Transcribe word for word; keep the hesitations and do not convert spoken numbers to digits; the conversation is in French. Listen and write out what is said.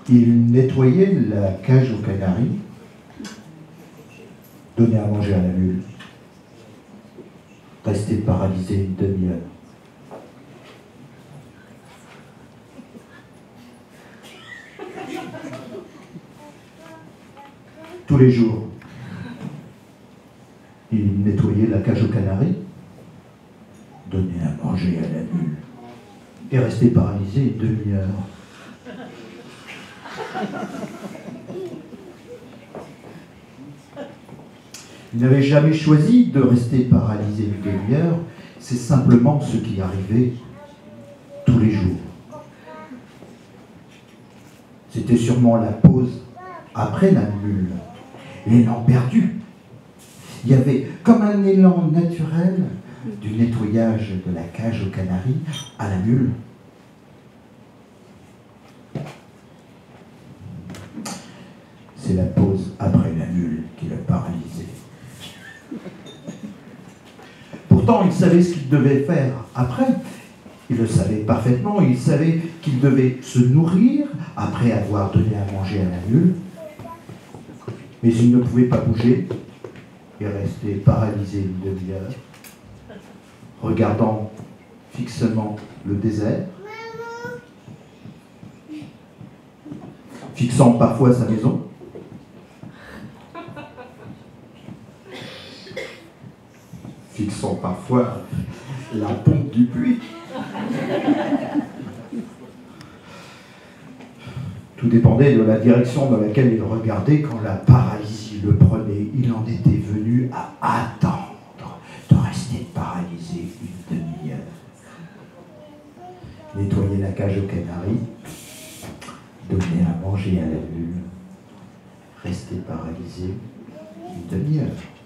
Il nettoyait la cage aux canaris, donnait à manger à la mule, restait paralysé une demi-heure. Tous les jours, il nettoyait la cage aux canaris, donnait à manger à la mule et restait paralysé une demi-heure. Il n'avait jamais choisi de rester paralysé une demi-heure, c'est simplement ce qui arrivait tous les jours. C'était sûrement la pause après la mule, l'élan perdu. Il y avait comme un élan naturel du nettoyage de la cage aux canaris à la mule. C'est la pause après la mule qui le paralysait. Pourtant, il savait ce qu'il devait faire après. Il le savait parfaitement. Il savait qu'il devait se nourrir après avoir donné à manger à la mule. Mais il ne pouvait pas bouger. Il restait paralysé une demi-heure, regardant fixement le désert, fixant parfois sa maison, fixant parfois la pompe du puits. Tout dépendait de la direction dans laquelle il regardait quand la paralysie le prenait. Il en était venu à attendre de rester paralysé une demi-heure. Nettoyer la cage aux canaris, donner à manger à la mule, rester paralysé une demi-heure.